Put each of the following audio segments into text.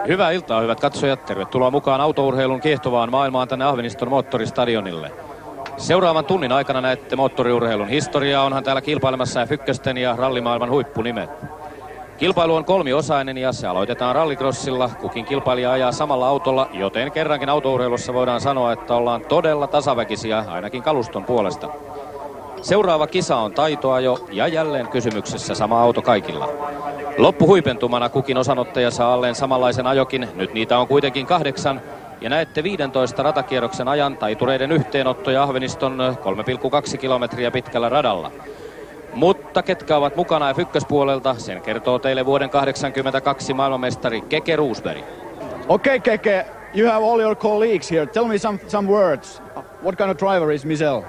Hyvää iltaa, hyvät katsojat. Tervetuloa mukaan autourheilun kiehtovaan maailmaan tänne Ahveniston moottoristadionille. Seuraavan tunnin aikana näette moottoriurheilun historiaa. Onhan täällä kilpailemassa F1 ja rallimaailman huippunimet. Kilpailu on kolmiosainen ja se aloitetaan rallycrossilla. Kukin kilpailija ajaa samalla autolla, joten kerrankin autourheilussa voidaan sanoa, että ollaan todella tasaväkisiä, ainakin kaluston puolesta. Seuraava kisa on taitoajo ja jälleen kysymyksessä sama auto kaikilla. Loppuhuipentumana kukin osanottaja saa alleen samanlaisen ajokin. Nyt niitä on kuitenkin 8. Ja näette 15 ratakierroksen ajan taitureiden yhteenottoja Ahveniston 3,2 kilometriä pitkällä radalla. Mutta ketkä ovat mukana F1-puolelta, sen kertoo teille vuoden 1982 maailmanmestari Keke Rosberg. Okay, Keke, you have all your colleagues here. Tell me some words. What kind of driver is Michel?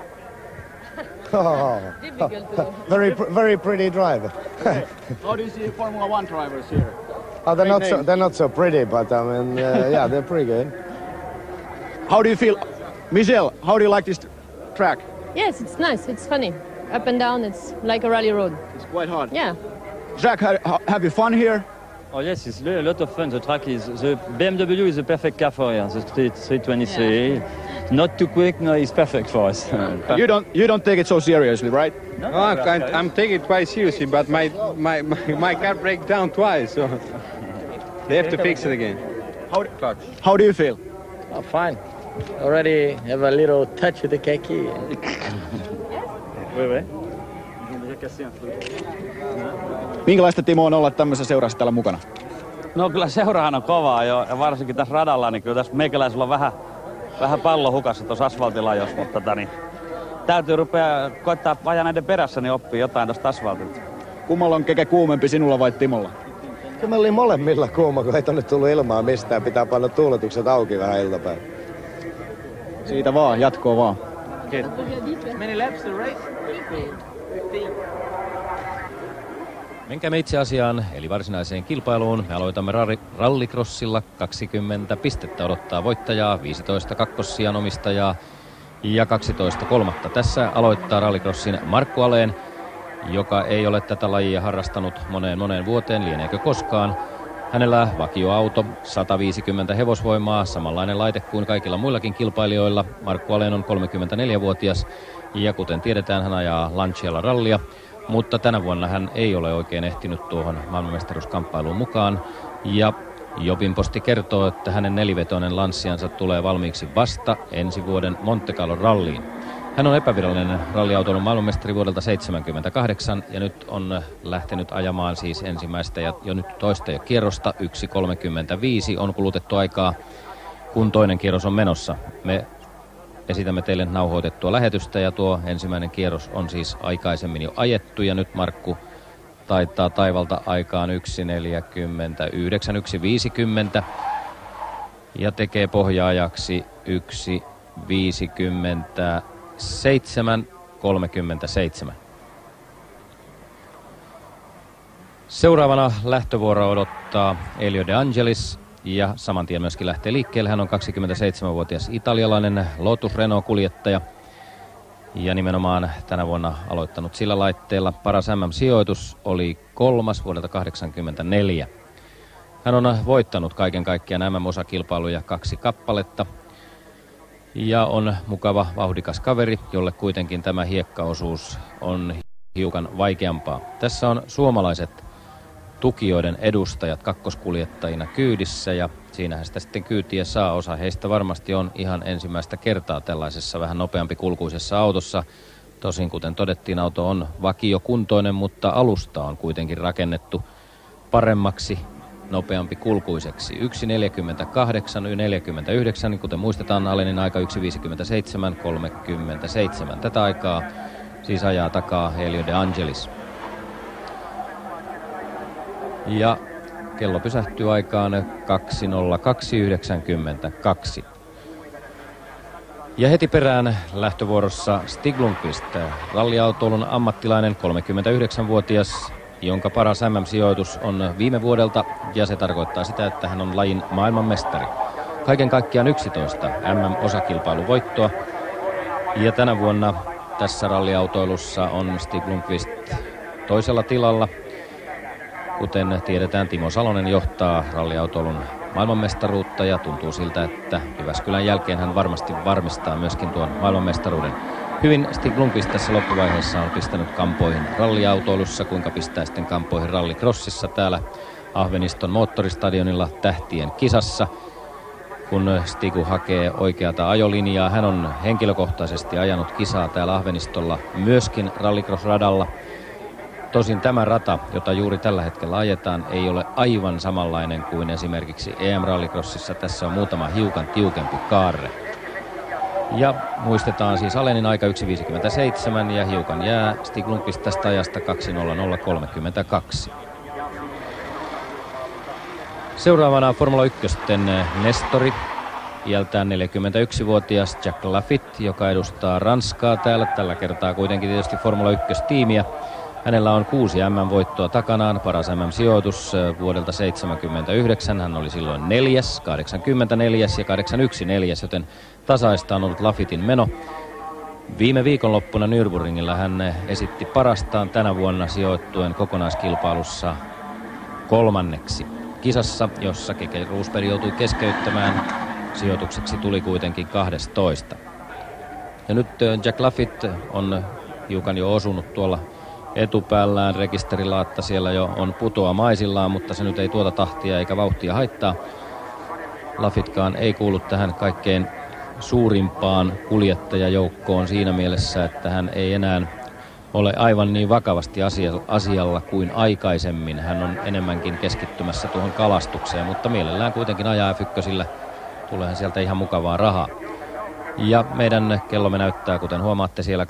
Very pretty driver. Okay. How do you see Formula One drivers here? They're not so pretty, but I mean, yeah, they're pretty good. How do you feel, Michel? How do you like this track? Yes, it's nice. It's funny. Up and down, it's like a rally road. It's quite hard. Yeah. Jack, have you fun here? Oh yes, it's a lot of fun. The track is the BMW is a perfect car for here. The 323, yeah. Not too quick. No, it's perfect for us. You don't take it so seriously, right? No, I'm taking it quite seriously, but my car breaks down twice, so they have to fix it again. How do you feel? Oh, fine. Already have a little touch with the keki. Minkälaista, Timo, on olla tämmöisessä seurassa täällä mukana? No kyllä seurahan on kovaa jo, ja varsinkin tässä radalla, niin kyllä tässä meikäläisellä on vähän pallo hukassa tuossa asfaltilla, jos, mutta täytyy koittaa ajaa näiden perässä, niin oppii jotain tuosta asfaltilta. Kummalla on Keke kuumempi, sinulla vai Timolla? Kyllä me oli molemmilla kuuma, kun ei tonne tullut ilmaa mistään. Pitää panna tuuletukset auki vähän iltapäivä. Siitä vaan, jatkoa vaan. Many laps to race? 15. Menkäämme itse asiaan, eli varsinaiseen kilpailuun. Me aloitamme rallycrossilla. 20 pistettä odottaa voittajaa, 15 kakkossijan omistajaa ja 12 kolmatta. Tässä aloittaa rallycrossin Markku Alén, joka ei ole tätä lajia harrastanut moneen vuoteen, lieneekö koskaan. Hänellä vakioauto, 150 hevosvoimaa, samanlainen laite kuin kaikilla muillakin kilpailijoilla. Markku Alén on 34-vuotias ja kuten tiedetään, hän ajaa Lancialla rallia. Mutta tänä vuonna hän ei ole oikein ehtinyt tuohon maailmanmestaruuskamppailuun mukaan. Ja Jobin posti kertoo, että hänen nelivetoinen Lanciansa tulee valmiiksi vasta ensi vuoden Monte Carlo ralliin. Hän on epävirallinen ralliautoilun maailmanmestari vuodelta 1978 ja nyt on lähtenyt ajamaan siis ensimmäistä ja jo nyt toista kierrosta. 1.35 on kulutettu aikaa, kun toinen kierros on menossa. Me esitämme teille nauhoitettua lähetystä ja tuo ensimmäinen kierros on siis aikaisemmin jo ajettu ja nyt Markku taittaa taivalta aikaan 1.49, 1.50 ja tekee pohjaajaksi 1.57.37. Seuraavana lähtövuoro odottaa Elio De Angelis. Ja saman tien myöskin lähtee liikkeelle. Hän on 27-vuotias italialainen Lotus Renault-kuljettaja. Ja nimenomaan tänä vuonna aloittanut sillä laitteella. Paras MM-sijoitus oli 3. vuodelta 1984. Hän on voittanut kaiken kaikkiaan MM-osakilpailuja 2 kappaletta. Ja on mukava, vauhdikas kaveri, jolle kuitenkin tämä hiekkaosuus on hiukan vaikeampaa. Tässä on suomalaiset tukijoiden edustajat kakkoskuljettajina kyydissä ja siinähän sitä sitten kyytiä saa. Osa heistä varmasti on ihan ensimmäistä kertaa tällaisessa vähän nopeampi kulkuisessa autossa. Tosin kuten todettiin, auto on vakiokuntoinen, mutta alusta on kuitenkin rakennettu paremmaksi, nopeampi kulkuiseksi. 1.48, 1.49, kuten muistetaan, Alenin aika 1.57.37. Tätä aikaa siis ajaa takaa Elio De Angelis. Ja kello pysähtyy aikaan 2.02.92. Ja heti perään lähtövuorossa Stig Blomqvist, ralliautoilun ammattilainen 39-vuotias, jonka paras MM-sijoitus on viime vuodelta ja se tarkoittaa sitä, että hän on lajin maailmanmestari. Kaiken kaikkiaan 11 MM-osakilpailuvoittoa ja tänä vuonna tässä ralliautoilussa on Stig Blomqvist toisella tilalla. Kuten tiedetään, Timo Salonen johtaa ralliautoilun maailmanmestaruutta ja tuntuu siltä, että Jyväskylän jälkeen hän varmasti varmistaa myöskin tuon maailmanmestaruuden. Hyvin Stig Blomqvist tässä loppuvaiheessa on pistänyt kampoihin ralliautoilussa, kuinka pistää sitten kampoihin rallycrossissa täällä Ahveniston moottoristadionilla tähtien kisassa. Kun Stigu hakee oikeata ajolinjaa, hän on henkilökohtaisesti ajanut kisaa täällä Ahvenistolla myöskin rallycross-radalla. Tosin tämä rata, jota juuri tällä hetkellä ajetaan, ei ole aivan samanlainen kuin esimerkiksi EM-rallycrossissa. Tässä on muutama hiukan tiukempi kaarre. Ja muistetaan siis Alenin aika 1.57 ja hiukan jää Stig Blomqvist tästä ajasta 2.00.32. Seuraavana Formula 1 nestori, iältään 41-vuotias Jack Laffite, joka edustaa Ranskaa täällä. Tällä kertaa kuitenkin tietysti Formula 1-tiimiä. Hänellä on 6 MM-voittoa takanaan, paras MM-sijoitus vuodelta 1979. Hän oli silloin 4., 84. ja 81 4., joten tasaista on ollut Laffiten meno. Viime viikonloppuna Nürburgringillä hän esitti parastaan tänä vuonna sijoittuen kokonaiskilpailussa 3. kisassa, jossa Keke Rosberg joutui keskeyttämään. Sijoitukseksi tuli kuitenkin 12. Ja nyt Jack Laffite on hiukan jo osunut tuolla etupäällään. Rekisterilaatta siellä jo on putoamaisillaan, mutta se nyt ei tuota tahtia eikä vauhtia haittaa. Laffitkaan ei kuulu tähän kaikkein suurimpaan kuljettajajoukkoon siinä mielessä, että hän ei enää ole aivan niin vakavasti asialla kuin aikaisemmin. Hän on enemmänkin keskittymässä tuohon kalastukseen, mutta mielellään kuitenkin ajaa F1:llä. Tuleehan sieltä ihan mukavaa rahaa. Ja meidän kellomme näyttää, kuten huomaatte, siellä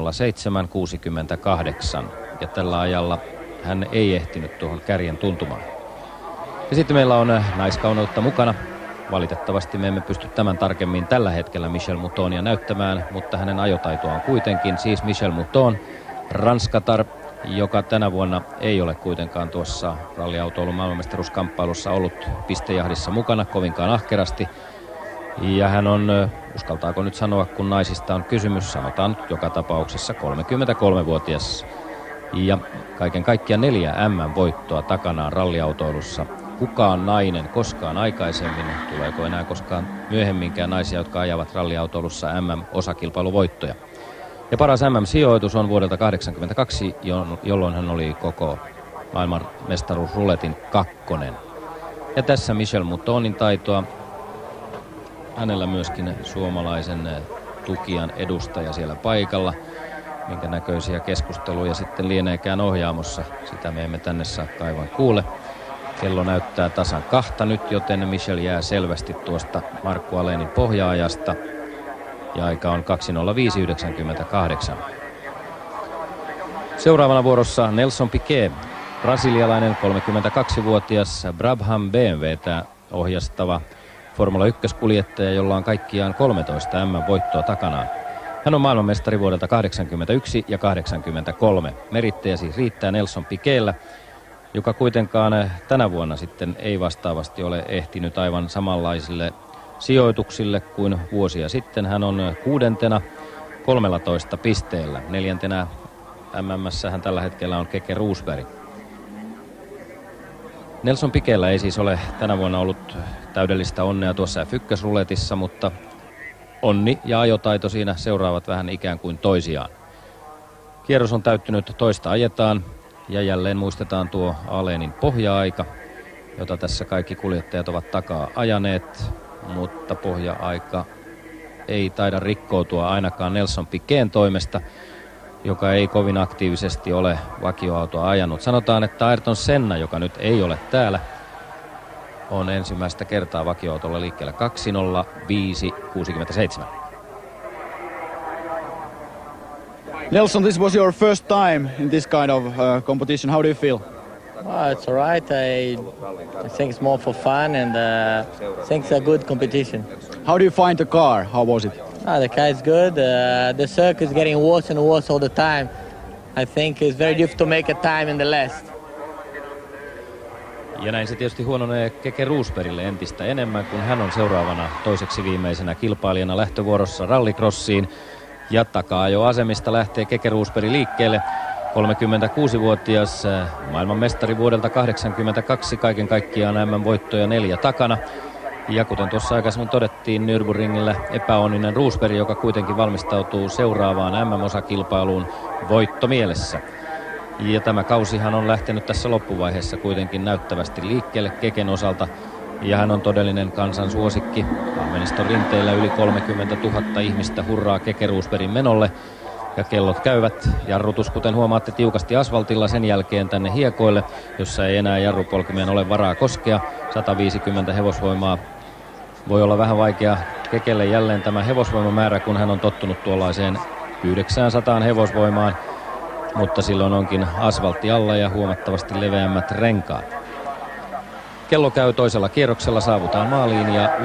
2.07.68. Ja tällä ajalla hän ei ehtinyt tuohon kärjen tuntumaan. Ja sitten meillä on naiskauneutta mukana. Valitettavasti me emme pysty tämän tarkemmin tällä hetkellä Michèle Moutonia näyttämään, mutta hänen ajotaitoaan kuitenkin. Siis Michèle Mouton, ranskatar, joka tänä vuonna ei ole kuitenkaan tuossa ralliautoilun maailmanmestaruuskamppailussa ollut pistejahdissa mukana kovinkaan ahkerasti. Ja hän on, uskaltaako nyt sanoa, kun naisista on kysymys, sanotaan nyt joka tapauksessa 33-vuotias. Ja kaiken kaikkiaan 4 MM-voittoa takanaan ralliautoilussa. Kukaan nainen koskaan aikaisemmin, tuleeko enää koskaan myöhemminkään naisia, jotka ajavat ralliautoilussa MM-osakilpailuvoittoja. Ja paras MM-sijoitus on vuodelta 1982, jolloin hän oli koko maailman mestaruusruletin 2. Ja tässä Michèle Moutonin taitoa. Hänellä myöskin suomalaisen tukijan edustaja siellä paikalla. Minkä näköisiä keskusteluja sitten lieneekään ohjaamossa, sitä me emme tänne saakka aivan kuule. Kello näyttää tasan 2 nyt, joten Michèle jää selvästi tuosta Markku Alenin pohjaajasta. Ja aika on 2.05.98. Seuraavana vuorossa Nelson Piquet, brasilialainen 32-vuotias Brabham BMW:tä ohjastava Formula 1-kuljettaja, jolla on kaikkiaan 13 MM-voittoa takanaan. Hän on maailmanmestari vuodelta 1981 ja 1983. Merittejä siis riittää Nelson Piquetllä, joka kuitenkaan tänä vuonna sitten ei vastaavasti ole ehtinyt aivan samanlaisille sijoituksille kuin vuosia sitten. Hän on 6. 13 pisteellä. 4. MM:ssä hän tällä hetkellä on Keke Rosberg. Nelson Piquetllä ei siis ole tänä vuonna ollut täydellistä onnea tuossa F1-ruletissa, mutta onni ja ajotaito siinä seuraavat vähän ikään kuin toisiaan. Kierros on täyttynyt, toista ajetaan ja jälleen muistetaan tuo Alenin pohja-aika, jota tässä kaikki kuljettajat ovat takaa ajaneet, mutta pohja-aika ei taida rikkoutua ainakaan Nelson Piquetin toimesta, joka ei kovin aktiivisesti ole vakioautoa ajanut. Sanotaan, että Ayrton Senna, joka nyt ei ole täällä, on ensimmäistä kertaa vakioautolla liikkeellä 2.05.67. Nelson, this was your first time in this kind of competition. How do you feel? It's all right. I think it's more for fun and I think it's a good competition. How do you find the car? How was it? The car is good. The circuit is getting worse and worse all the time. I think it's very difficult to make a time in the last. Ja näin se tietysti huononee Keke Rosbergille entistä enemmän, kun hän on seuraavana toiseksi viimeisenä kilpailijana lähtövuorossa rallycrossiin. Ja takaa jo asemista lähtee Keke Rosberg liikkeelle. 36-vuotias maailmanmestari vuodelta 1982, kaiken kaikkiaan MM-voittoja 4 takana. Ja kuten tuossa aikaisemmin todettiin, Nürburgringillä epäonninen Rosberg, joka kuitenkin valmistautuu seuraavaan MM-osakilpailuun voittomielessä. Ja tämä kausihan on lähtenyt tässä loppuvaiheessa kuitenkin näyttävästi liikkeelle Keken osalta. Ja hän on todellinen kansan suosikki. Ahveniston rinteillä yli 30 000 ihmistä hurraa Keke Rosbergin menolle. Ja kellot käyvät, jarrutus kuten huomaatte tiukasti asfaltilla, sen jälkeen tänne hiekoille, jossa ei enää jarrupolkimeen ole varaa koskea. 150 hevosvoimaa. Voi olla vähän vaikea Kekelle jälleen tämä hevosvoimamäärä, kun hän on tottunut tuollaiseen 900 hevosvoimaan. Mutta silloin onkin asfaltti alla ja huomattavasti leveämmät renkaat. Kello käy toisella kierroksella, saavutaan maaliin ja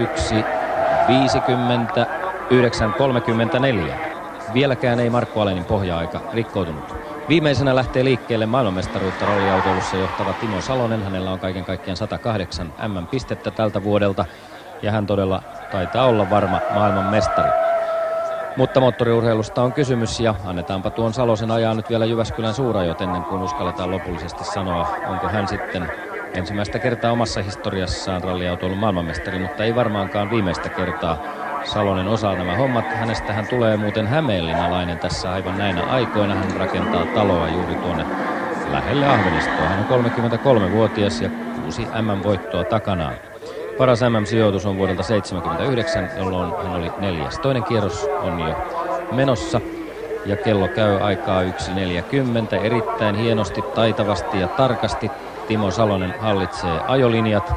1.59.34. Vieläkään ei Markku Alenin pohja-aika rikkoutunut. Viimeisenä lähtee liikkeelle maailmanmestaruutta ralliautoilussa johtava Timo Salonen. Hänellä on kaiken kaikkiaan 108 MM-pistettä tältä vuodelta ja hän todella taitaa olla varma maailmanmestari. Mutta moottoriurheilusta on kysymys ja annetaanpa tuon Salosen ajaa nyt vielä Jyväskylän Suurajot ennen kuin uskalletaan lopullisesti sanoa, onko hän sitten ensimmäistä kertaa omassa historiassaan ralliautoilun maailmanmestari, mutta ei varmaankaan viimeistä kertaa. Salonen osaa nämä hommat. Hänestä hän tulee muuten hämeenlinnalainen tässä aivan näinä aikoina. Hän rakentaa taloa juuri tuonne lähelle Ahvenistoa. Hän on 33-vuotias ja 6 MM-voittoa takanaan. Paras MM-sijoitus on vuodelta 1979, jolloin hän oli 4. Toinen kierros on jo menossa ja kello käy aikaa 1.40. Erittäin hienosti, taitavasti ja tarkasti Timo Salonen hallitsee ajolinjat.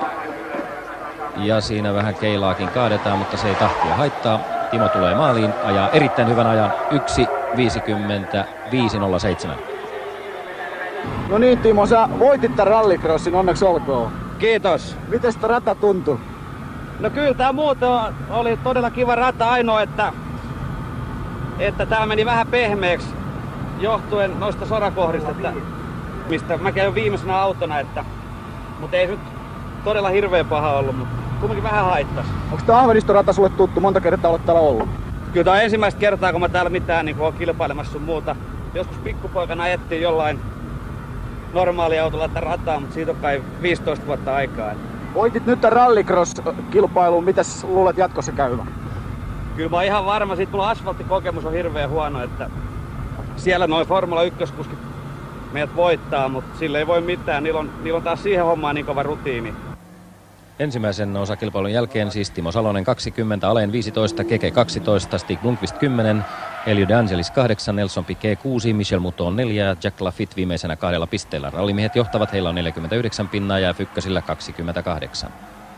Ja siinä vähän keilaakin kaadetaan, mutta se ei tahtia haittaa. Timo tulee maaliin, ajaa erittäin hyvän ajan 1.55.07. No niin Timo, sä voitit tämän rallycrossin, onneksi olkoon. Kiitos. Miten sitä rata tuntui? No kyllä tää muuten oli todella kiva rata, ainoa että tää meni vähän pehmeäksi johtuen noista sorakohdista, mistä mä käyn viimeisenä autona, mutta ei nyt todella hirveän paha ollut, mutta kumminkin vähän haittas. Onko tää Ahveniston rata sulle tuttu? Monta kertaa olet täällä ollut? Kyllä tää on ensimmäistä kertaa, kun mä täällä mitään niin oon kilpailemassa sun muuta. Joskus pikkupoikana ajettiin jollain normaaliautolla tätä rataa, mutta siitä on kai 15 vuotta aikaa. Voitit nyt tämän rallycross-kilpailuun, mitäs luulet jatkossa käyvä? Kyllä mä oon ihan varma, siitä mulla asfalttikokemus on hirveän huono, että siellä noin Formula 1-kuskit meidät voittaa, mutta sille ei voi mitään, niillä on taas siihen hommaan niin kova rutiini. Ensimmäisen osakilpailun jälkeen siis Timo Salonen 20, Alen 15, Keke 12, Stig Blomqvist 10, Elio De Angelis 8, Nelson Piquet 6, Michel Mouton 4 ja Jack Lafitte viimeisenä 2 pisteellä. Rallimiehet johtavat, heillä on 49 pinnaa ja Fykkösillä 28.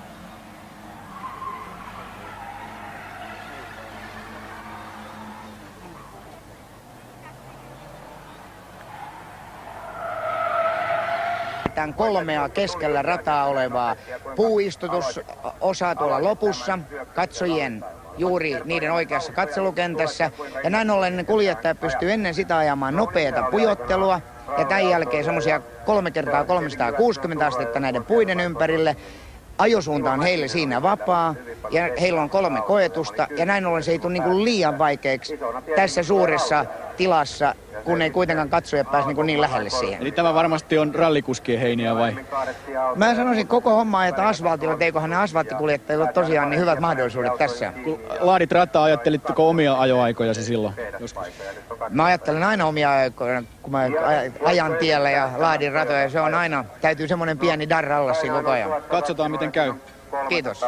Tämän 3 keskellä rataa olevaa puuistutusosaa tuolla lopussa, katsojien juuri niiden oikeassa katselukentässä. Ja näin ollen kuljettaja pystyy ennen sitä ajamaan nopeata pujottelua ja tämän jälkeen semmoisia 3x360 astetta näiden puiden ympärille. Ajosuunta on heille siinä vapaa ja heillä on 3 koetusta ja näin ollen se ei tule niin liian vaikeaksi tässä suuressa tilassa, kun ei kuitenkaan katsoja pääse niin lähelle siihen. Eli tämä varmasti on rallikuskien heiniä vai? Mä sanoisin koko hommaa, että asfaltilla, että eiköhän ne asfalttikuljettajilla ole tosiaan niin hyvät mahdollisuudet tässä. Kun laadit rataa, ajattelitteko omia ajoaikojasi silloin joskus? Mä ajattelen aina omia aikoja, kun mä ajan tiellä ja laadin ratoja. Se on aina, täytyy semmoinen pieni darra olla siinä koko ajan. Katsotaan miten käy. Kiitos.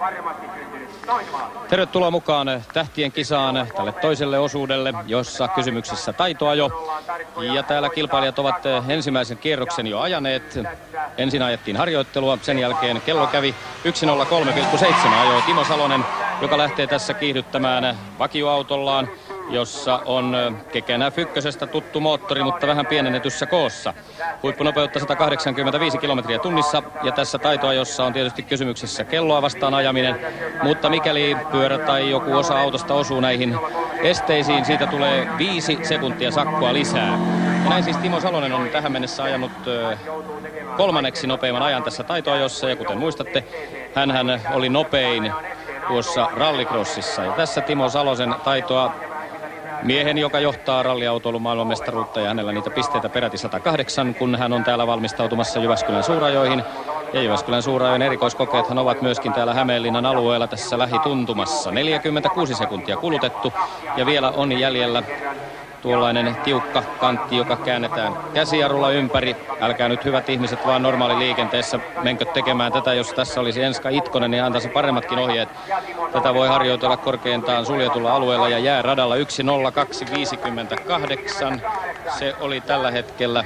Tervetuloa mukaan tähtien kisaan tälle toiselle osuudelle, jossa kysymyksessä taitoajo. Ja täällä kilpailijat ovat ensimmäisen kierroksen jo ajaneet. Ensin ajettiin harjoittelua, sen jälkeen kello kävi 1.03,7 ajoi Timo Salonen, joka lähtee tässä kiihdyttämään vakioautollaan, jossa on Kekenä Fykkösestä tuttu moottori, mutta vähän pienennetyssä koossa. Huippunopeutta 185 kilometriä tunnissa ja tässä taitoajossa on tietysti kysymyksessä kelloa vastaan ajaminen, mutta mikäli pyörä tai joku osa autosta osuu näihin esteisiin, siitä tulee 5 sekuntia sakkoa lisää. Ja näin siis Timo Salonen on tähän mennessä ajanut 3. nopeimman ajan tässä taitoajossa ja kuten muistatte, hänhän oli nopein tuossa rallycrossissa. Ja tässä Timo Salosen taitoa miehen, joka johtaa ralliautoilun maailmanmestaruutta ja hänellä niitä pisteitä peräti 108, kun hän on täällä valmistautumassa Jyväskylän Suurajoihin. Ja Jyväskylän Suurajoen erikoiskokeethan ovat myöskin täällä Hämeenlinnan alueella tässä lähituntumassa. 46 sekuntia kulutettu ja vielä on jäljellä tuollainen tiukka kantti, joka käännetään käsijarrulla ympäri. Älkää nyt hyvät ihmiset vaan normaaliliikenteessä menkö tekemään tätä. Jos tässä olisi Enska Itkonen, niin antaisi paremmatkin ohjeet. Tätä voi harjoitella korkeintaan suljetulla alueella ja jääradalla 1.02.58. Se oli tällä hetkellä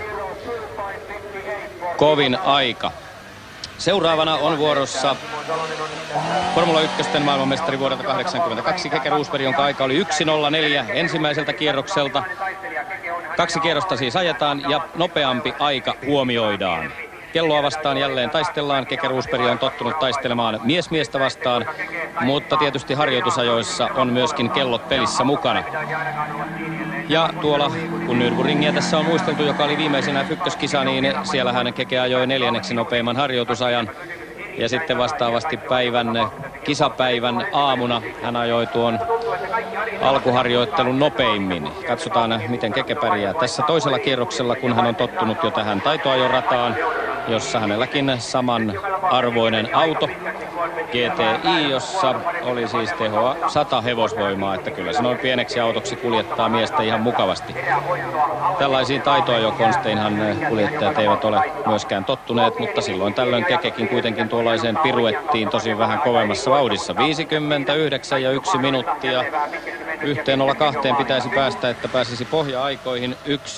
kovin aika. Seuraavana on vuorossa Formula 1 maailmanmestari vuodelta 1982 Keke Rosberg, jonka aika oli 1.04 ensimmäiseltä kierrokselta. 2 kierrosta siis ajetaan ja nopeampi aika huomioidaan. Kelloa vastaan jälleen taistellaan. Keke Rosberg on tottunut taistelemaan miestä vastaan, mutta tietysti harjoitusajoissa on myöskin kellot pelissä mukana. Ja tuolla, kun Nürburgringiä tässä on muisteltu, joka oli viimeisenä ykköskisa, niin siellähän Keke ajoi 4. nopeimman harjoitusajan. Ja sitten vastaavasti kisapäivän aamuna hän ajoi tuon alkuharjoittelun nopeimmin. Katsotaan, miten Keke pärjää tässä toisella kierroksella, kun hän on tottunut jo tähän taitoajorataan, jossa hänelläkin samanarvoinen auto. GTI, jossa oli siis tehoa 100 hevosvoimaa, että kyllä se noin pieneksi autoksi kuljettaa miestä ihan mukavasti. Tällaisiin taitoajokonsteinhan kuljettajat eivät ole myöskään tottuneet, mutta silloin tällöin Kekekin kuitenkin tuollaiseen piruettiin tosi vähän kovemmassa vauhdissa. 59 ja 1 minuuttia. 1.02 pitäisi päästä, että pääsisi pohja-aikoihin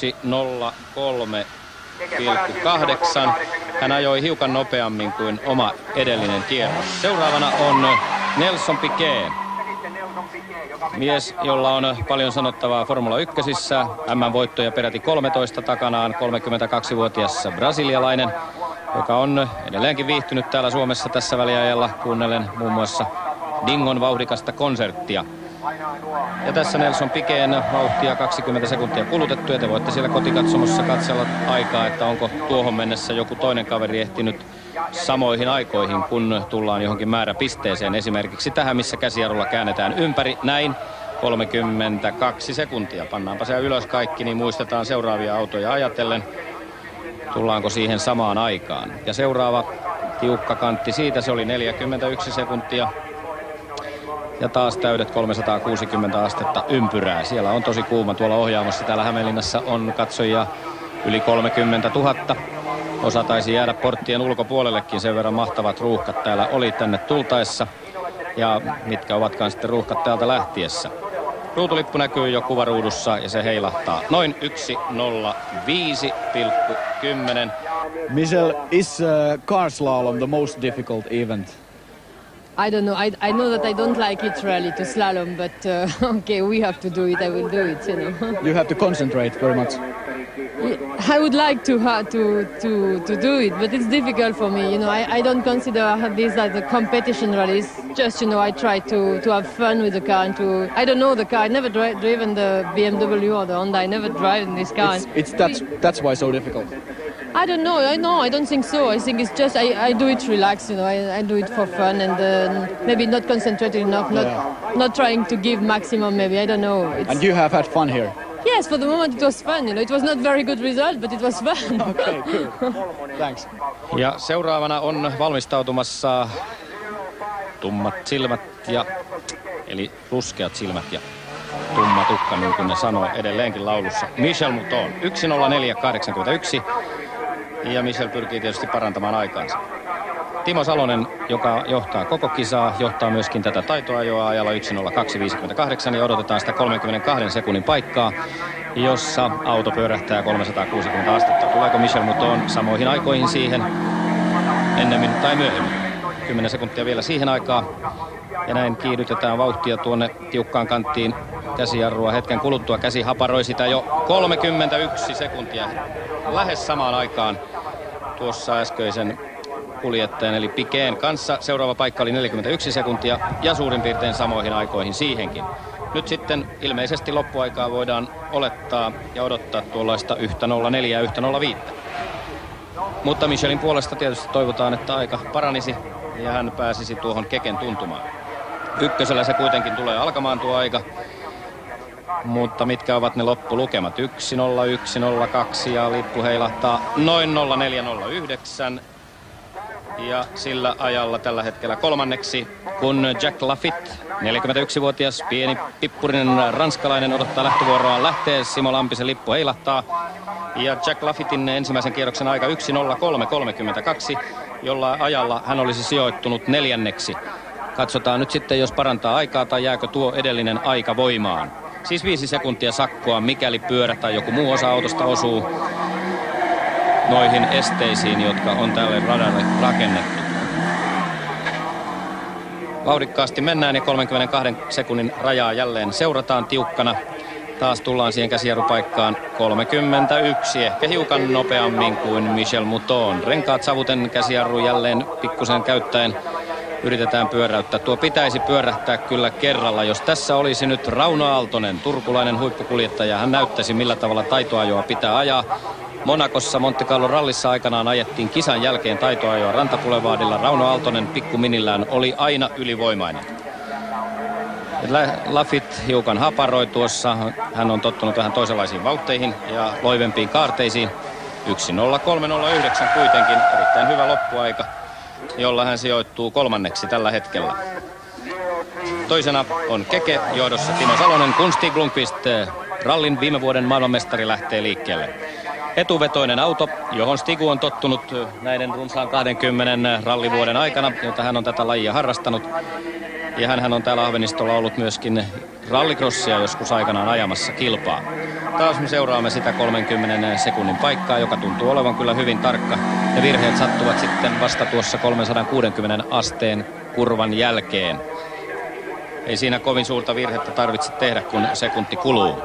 1.03.8. Hän ajoi hiukan nopeammin kuin oma edellinen kierros. Seuraavana on Nelson Piquet. Mies, jolla on paljon sanottavaa Formula 1:ssä. MM-voittoja peräti 13 takanaan. 32-vuotias brasilialainen, joka on edelleenkin viihtynyt täällä Suomessa tässä väliajalla kuunnellen muun muassa Dingon vauhdikasta konserttia. Ja tässä Nelson Piqueten vauhtia 20 sekuntia kulutettu, ja te voitte siellä kotikatsomossa katsella aikaa, että onko tuohon mennessä joku toinen kaveri ehtinyt samoihin aikoihin, kun tullaan johonkin määräpisteeseen. Esimerkiksi tähän, missä käsijarrulla käännetään ympäri. Näin 32 sekuntia. Pannaanpa se ylös kaikki, niin muistetaan seuraavia autoja ajatellen. Tullaanko siihen samaan aikaan. Ja seuraava tiukka kantti siitä, se oli 41 sekuntia. Ja taas täydet 360 astetta ympyrää. Siellä on tosi kuuma tuolla ohjaamossa. Täällä Hämeenlinnassa on katsojia yli 30 000. Osa taisi jäädä porttien ulkopuolellekin, sen verran mahtavat ruuhkat täällä oli tänne tultaessa. Ja mitkä ovatkaan sitten ruuhkat täältä lähtiessä. Ruutulippu näkyy jo kuvaruudussa ja se heilahtaa noin 1.05.10. Michel, is car slalom the most difficult event? I don't know. I know that I don't like it really to slalom, but okay, we have to do it. I will do it, you know. You have to concentrate very much. I would like to do it, but it's difficult for me. You know, I don't consider this as a competition rally. It's just, you know, I try to have fun with the car and to. I don't know the car. I never driven the BMW or the Honda. I never driven this car. That's why so difficult. I don't know. I don't think so. I think it's just I do it relaxed, you know. I do it for fun and maybe not concentrated enough, not trying to give maximum. Maybe I don't know. And you have had fun here. Yes, for the moment it was fun. You know, it was not very good result, but it was fun. Okay, good. Thanks. Ja seuraavana on valmistautumassa tummat silmät eli ruskeat silmät ja tumma tukka, niin kuin ne sanoo edelleenkin laulussa. Michel Mouton 1.04.81. Ja Michel pyrkii tietysti parantamaan aikaansa. Timo Salonen, joka johtaa koko kisaa, johtaa myöskin tätä taitoajoa ajalla 1.02.58 ja odotetaan sitä 32 sekunnin paikkaa, jossa auto pyörähtää 360 astetta. Tuleeko Michel Mouton samoihin aikoihin siihen ennemmin tai myöhemmin? 10 sekuntia vielä siihen aikaan. Ja näin kiihdytetään vauhtia tuonne tiukkaan kanttiin käsijarrua hetken kuluttua. Käsi haparoi sitä jo 31 sekuntia lähes samaan aikaan tuossa äskeisen kuljettajan eli Piqueten kanssa. Seuraava paikka oli 41 sekuntia ja suurin piirtein samoihin aikoihin siihenkin. Nyt sitten ilmeisesti loppuaikaa voidaan olettaa ja odottaa tuollaista 1.04 ja 1.05. Mutta Michelin puolesta tietysti toivotaan, että aika paranisi ja hän pääsisi tuohon Keken tuntumaan. Ykkösellä se kuitenkin tulee alkamaan tuo aika. Mutta mitkä ovat ne loppulukemat? 1-0, 1-0-2 ja lippu heilahtaa noin 0-4-0-9. Ja sillä ajalla tällä hetkellä kolmanneksi, kun Jack Lafitte, 41-vuotias pieni pippurinen ranskalainen, odottaa lähtövuoroaan, lähtee. Simo Lampisen lippu heilahtaa. Ja Jack Lafittin ensimmäisen kierroksen aika 1:03:32, jolla ajalla hän olisi sijoittunut neljänneksi. Katsotaan nyt sitten, jos parantaa aikaa tai jääkö tuo edellinen aika voimaan. Siis 5 sekuntia sakkoa, mikäli pyörä tai joku muu osa autosta osuu noihin esteisiin, jotka on tälle radalle rakennettu. Vauhdikkaasti mennään ja 32 sekunnin rajaa jälleen seurataan tiukkana. Taas tullaan siihen käsijarrupaikkaan 31, ehkä hiukan nopeammin kuin Michel Mouton. Renkaat savuten, käsijarru jälleen pikkusen käyttäen yritetään pyöräyttää. Tuo pitäisi pyörähtää kyllä kerralla. Jos tässä olisi nyt Rauno Aaltonen, turkulainen huippukuljettaja, hän näyttäisi millä tavalla taitoajoa pitää ajaa. Monakossa Monte Carlo rallissa aikanaan ajettiin kisan jälkeen taitoajoa Rantapulevaadilla. Rauno Aaltonen pikkuminillään oli aina ylivoimainen. Lafitte hiukan haparoi tuossa. Hän on tottunut vähän toisenlaisiin vauhteihin ja loivempiin kaarteisiin. 1:03:09 kuitenkin. Erittäin hyvä loppuaika, jolla hän sijoittuu kolmanneksi tällä hetkellä. Toisena on Keke, johdossa Timo Salonen, kun Stig Blomqvist, rallin viime vuoden maailmanmestari, lähtee liikkeelle. Etuvetoinen auto, johon Stigu on tottunut näiden runsaan 20 rallivuoden aikana, jota hän on tätä lajia harrastanut. Ja hän on täällä Ahvenistolla ollut myöskin rallycrossia joskus aikanaan ajamassa kilpaa. Taas me seuraamme sitä 30 sekunnin paikkaa, joka tuntuu olevan kyllä hyvin tarkka. Ja virheet sattuvat sitten vasta tuossa 360 asteen kurvan jälkeen. Ei siinä kovin suurta virhettä tarvitse tehdä, kun sekunti kuluu.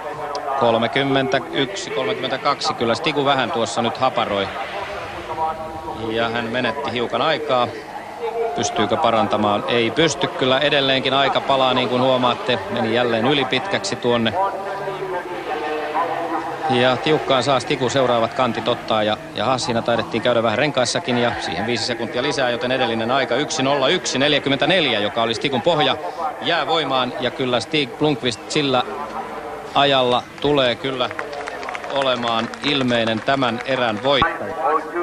31-32, kyllä Stigu vähän tuossa nyt haparoi. Ja hän menetti hiukan aikaa. Pystyykö parantamaan? Ei pysty, kyllä edelleenkin aika palaa, niin kuin huomaatte. Meni jälleen yli pitkäksi tuonne. Ja tiukkaan saa Stigu seuraavat kantit ottaa. Ja siinä taidettiin käydä vähän renkaissakin ja siihen 5 sekuntia lisää, joten edellinen aika 1:01:44, joka oli Stigun pohja, jää voimaan. Ja kyllä Stig Blomqvist sillä ajalla tulee kyllä olemaan ilmeinen tämän erän voittaja.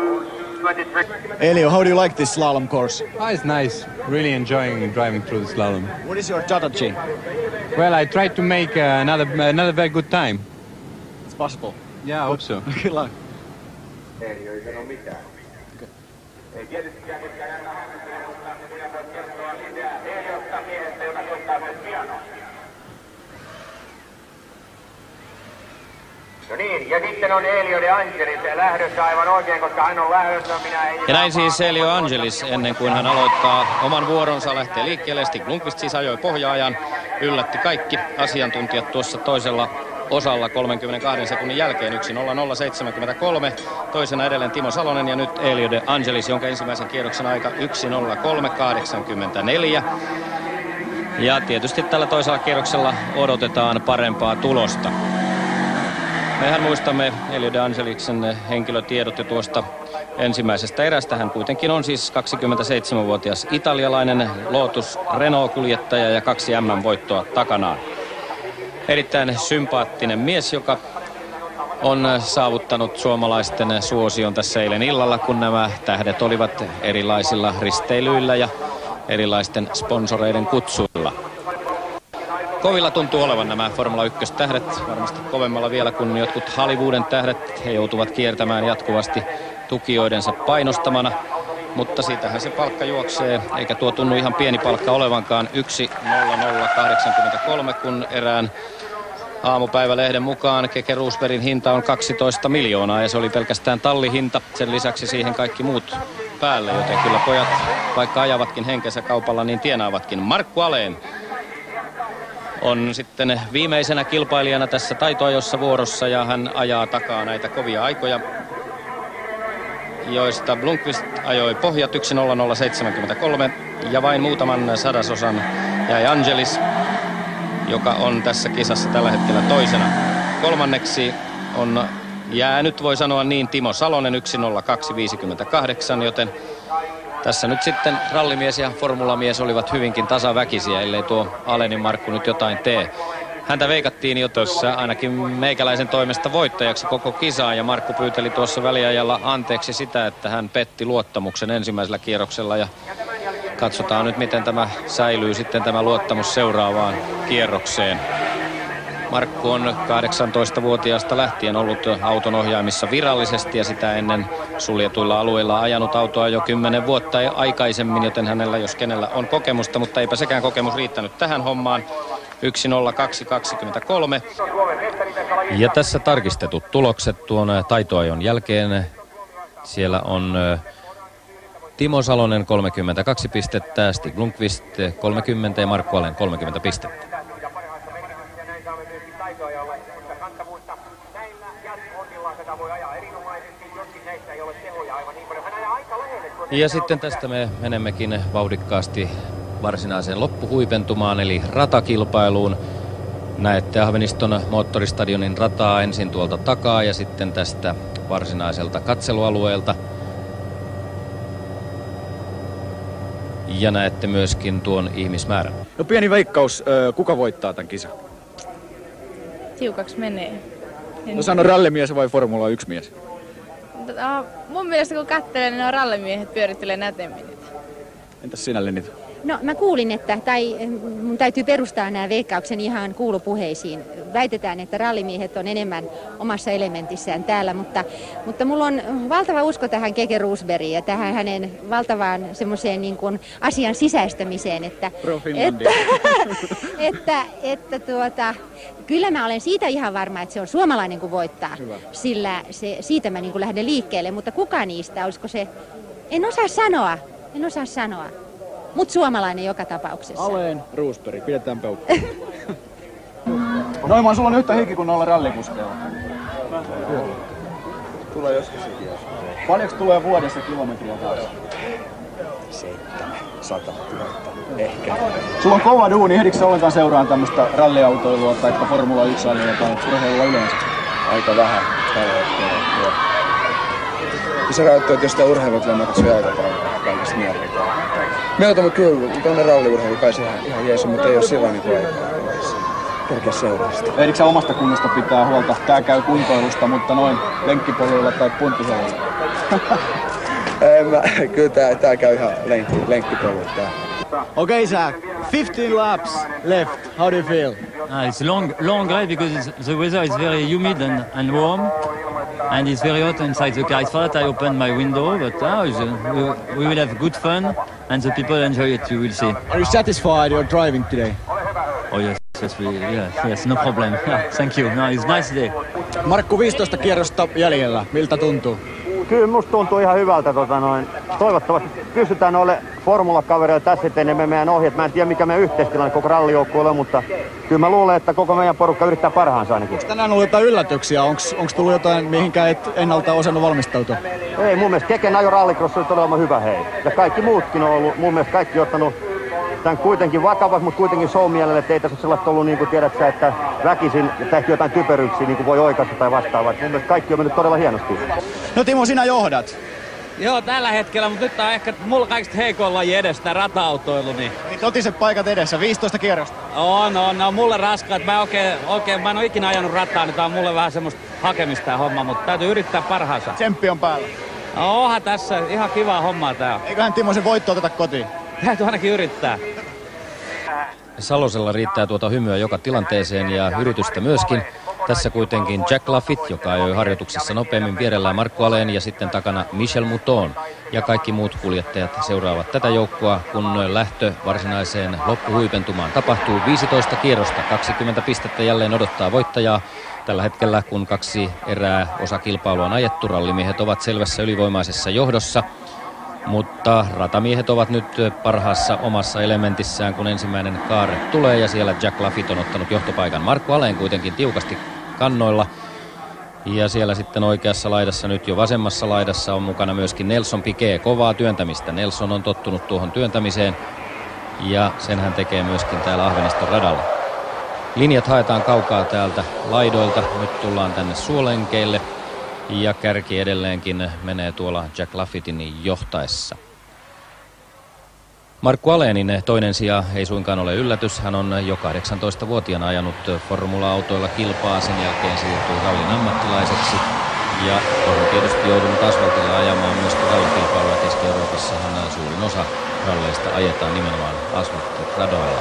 Elio, how do you like this slalom course? It's nice. Really enjoying driving through the slalom. What is your strategy? Well, I tried to make another very good time. It's possible. Yeah, I hope so. Good luck. Elio ei sano mitään. Ei tietystikään mitään. Eliosta miehestä, joka soittaa myös pianoa. No niin, ja sitten on Elio De Angelis lähdössä aivan oikein, koska hän on lähdössä. Ja näin siis Elio Angelis ennen kuin hän aloittaa oman vuoronsa, lähtee liikkeelle. Stig Blomqvist siis ajoi pohjaajan, yllätti kaikki asiantuntijat tuossa toisella osalla 32 sekunnin jälkeen 1:00:73. Toisena edelleen Timo Salonen ja nyt Elio De Angelis, jonka ensimmäisen kierroksen aika 1:03:84. Ja tietysti tällä toisella kierroksella odotetaan parempaa tulosta. Mehän muistamme Elio De Angeliksen henkilötiedot jo tuosta ensimmäisestä erästä. Hän kuitenkin on siis 27-vuotias italialainen Lotus Renault-kuljettaja ja 2 MM-voittoa takanaan. Erittäin sympaattinen mies, joka on saavuttanut suomalaisten suosion tässä eilen illalla, kun nämä tähdet olivat erilaisilla risteilyillä ja erilaisten sponsoreiden kutsuilla. Kovilla tuntuu olevan nämä Formula 1-tähdet, varmasti kovemmalla vielä kuin jotkut Hollywoodin tähdet. He joutuvat kiertämään jatkuvasti tukijoidensa painostamana, mutta siitähän se palkka juoksee, eikä tuo tunnu ihan pieni palkka olevankaan. 1:00:83, kun erään aamupäivälehden mukaan Keke Rosbergin hinta on 12 miljoonaa ja se oli pelkästään tallihinta. Sen lisäksi siihen kaikki muut päälle, joten kyllä pojat, vaikka ajavatkin henkensä kaupalla, niin tienaavatkin. Markku Alén on sitten viimeisenä kilpailijana tässä taitoajossa vuorossa ja hän ajaa takaa näitä kovia aikoja, joista Blomqvist ajoi pohjat 1:00:73 ja vain muutaman sadasosan jäi Angelis, joka on tässä kisassa tällä hetkellä toisena. Kolmanneksi on jäänyt, voi sanoa niin, Timo Salonen 1:02:58, joten tässä nyt sitten rallimies ja formulamies olivat hyvinkin tasaväkisiä, ellei tuo Alenin Markku nyt jotain tee. Häntä veikattiin jo tuossa ainakin meikäläisen toimesta voittajaksi koko kisaa ja Markku pyyteli tuossa väliajalla anteeksi sitä, että hän petti luottamuksen ensimmäisellä kierroksella ja katsotaan nyt miten tämä säilyy sitten tämä luottamus seuraavaan kierrokseen. Markku on 18-vuotiaasta lähtien ollut auton ohjaimissa virallisesti ja sitä ennen suljetuilla alueilla ajanut autoa jo 10 vuotta aikaisemmin, joten hänellä jos kenellä on kokemusta, mutta eipä sekään kokemus riittänyt tähän hommaan. 1.02.23. Ja tässä tarkistetut tulokset tuon taitoajon jälkeen. Siellä on Timo Salonen 32 pistettä, Stig Lundqvist 30 ja Markku Alén 30 pistettä. Ja sitten tästä me menemmekin vauhdikkaasti varsinaiseen loppuhuipentumaan eli ratakilpailuun. Näette Ahveniston moottoristadionin rataa ensin tuolta takaa ja sitten tästä varsinaiselta katselualueelta. Ja näette myöskin tuon ihmismäärän. No pieni veikkaus, kuka voittaa tämän kisan? Tiukaksi menee. No sano rallimies vai Formula 1 mies? Mun mielestä kun katselee, niin rallimiehet pyörittelee nätemmin. Entäs sinä, Lennit? No mä kuulin, mun täytyy perustaa nämä veikkauksen ihan kuulupuheisiin. Väitetään, että rallimiehet on enemmän omassa elementissään täällä, mutta mulla on valtava usko tähän Keke Rosbergiin ja tähän hänen valtavaan semmoiseen niin kuin asian sisäistämiseen, että kyllä mä olen siitä ihan varma, että se on suomalainen kun voittaa, sillä siitä mä niin kuin lähden liikkeelle, mutta kuka niistä, olisiko se, en osaa sanoa. Mut suomalainen joka tapauksessa. Alén, Rosberg, pidetään peukku. Noin, sulla on yhtä hiki kuin noilla rallikuskeilla. Tulee joskus sekin. Paljonko tulee vuodessa kilometriä taas? 700 000, ehkä. Sulla on kova duuni, ehdikö sä ollenkaan seuraan tämmöstä ralliautoilua tai Formula 1-ailua tai urheilua yleensä? Aika vähän tällä hetkellä. Se rajoittuu, että jos sitä urheilua tulee, mä katsoin jalkapalloa kaikista mieltä, mutta kyllä tuonne ralliurheilu kai se ihan jeesu, mutta ei ole sillä niin kuin aikaa kerkeä seuraa sitä. Ehdikö sä omasta kunnosta pitää huolta? Tää käy kuntoilusta, mutta noin lenkkipoluilla tai punttisalilla? Kyllä tää käy ihan lenkkipoluilla tää. Okay, Zach, 15 laps left. How do you feel? It's long ride because the weather is very humid and warm, and it's very hot inside the car. It's for that I opened my window, but we will have good fun, and the people enjoy it. You will see. Are you satisfied you're driving today? Oh yes, yes, no problem. Thank you. No, it's a nice day. Markku, 15 kierrosta jäljellä. Miltä tuntuu? Kyllä musta tuntuu ihan hyvältä. Toivottavasti pystytään noille formulakavereille tässä, ettei ne mene meidän ohi. Mä en tiedä mikä meidän yhteistilanne koko rallijoukkueella, mutta kyllä mä luulen, että koko meidän porukka yrittää parhaansa ainakin. Onko tänään ollut jotain yllätyksiä? Onko tullut jotain, mihinkä et ennalta osannut valmistautua? Ei, mun mielestä Keken ajo rallycross oli todella hyvä hei. Ja kaikki muutkin on ollut, mun mielestä kaikki ottanut tämän kuitenkin vakavasti, mutta kuitenkin show-mielelle, että ei tässä ole sellaista ollut, niin kuin tiedät sä, että väkisin tehty jotain typeryksiä, niin kuin voi oikaista tai vastaavaa. Mun mielestä kaikki on mennyt todella hienosti. No Timo, sinä johdat. Joo, tällä hetkellä, mutta nyt on ehkä mulla kaikista heikoin laji edes tää rata-autoilu. Niin totiset paikat edessä, 15 kierrosta. On mulle raskaat. Mä en ole ikinä ajanut rataa, niin tää on mulle vähän semmoista hakemista tää homma, mutta täytyy yrittää parhaansa. Tsemppi on päällä. Onhan tässä ihan kivaa hommaa tää on. Eiköhän Timo sen voitto oteta kotiin? Täytyy ainakin yrittää. Salosella riittää tuota hymyä joka tilanteeseen ja yritystä myöskin. Tässä kuitenkin Jack Laffit, joka ajoi harjoituksessa nopeammin, vierellään Markku Alén ja sitten takana Michel Mouton. Ja kaikki muut kuljettajat seuraavat tätä joukkoa, kun lähtö varsinaiseen loppuhuipentumaan tapahtuu. 15 kierrosta, 20 pistettä jälleen odottaa voittajaa. Tällä hetkellä, kun 2 erää osakilpailua on ajettu, rallimiehet ovat selvässä ylivoimaisessa johdossa. Mutta ratamiehet ovat nyt parhaassa omassa elementissään, kun ensimmäinen kaare tulee ja siellä Jack Laffit on ottanut johtopaikan. Markku Alén kuitenkin tiukasti kannoilla. Ja siellä sitten oikeassa laidassa, nyt jo vasemmassa laidassa on mukana myöskin Nelson Piquet. Kovaa työntämistä. Nelson on tottunut tuohon työntämiseen ja sen hän tekee myöskin täällä Ahveniston radalla. Linjat haetaan kaukaa täältä laidoilta. Nyt tullaan tänne suolenkeille. Ja kärki edelleenkin menee tuolla Jack Laffitin johtaessa. Markku Alenin toinen sija ei suinkaan ole yllätys. Hän on jo 18-vuotiaana ajanut formula-autoilla kilpaa, sen jälkeen siirtyi rallin ammattilaiseksi. Ja on tietysti joutunut asfaltilla ajamaan myöskin rallikilpailua. Keski-Euroopassahan suurin osa ralleista ajetaan nimenomaan asfalttiradoilla.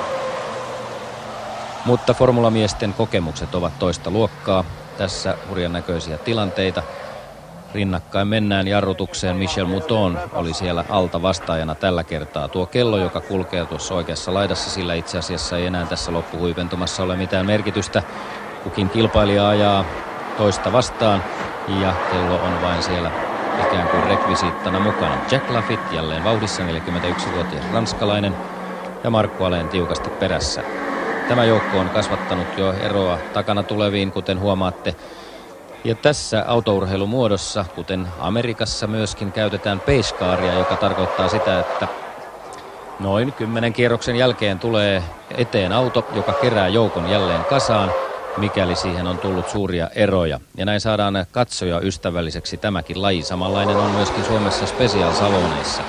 Mutta formulamiesten kokemukset ovat toista luokkaa. Tässä hurjan näköisiä tilanteita. Rinnakkain mennään jarrutukseen. Michel Mouton oli siellä alta vastaajana tällä kertaa. Tuo kello, joka kulkee tuossa oikeassa laidassa, sillä itse asiassa ei enää tässä loppuhuipentumassa ole mitään merkitystä. Kukin kilpailija ajaa toista vastaan ja kello on vain siellä ikään kuin rekvisiittana mukana. Jack Laffite jälleen vauhdissa, 41-vuotias ranskalainen, ja Markku Alen tiukasti perässä. Tämä joukko on kasvattanut jo eroa takana tuleviin, kuten huomaatte. Ja tässä autourheilumuodossa, kuten Amerikassa myöskin, käytetään pace caria, joka tarkoittaa sitä, että noin 10 kierroksen jälkeen tulee eteen auto, joka kerää joukon jälleen kasaan, mikäli siihen on tullut suuria eroja. Ja näin saadaan katsoja ystävälliseksi tämäkin laji. Samanlainen on myöskin Suomessa special-saloneissa.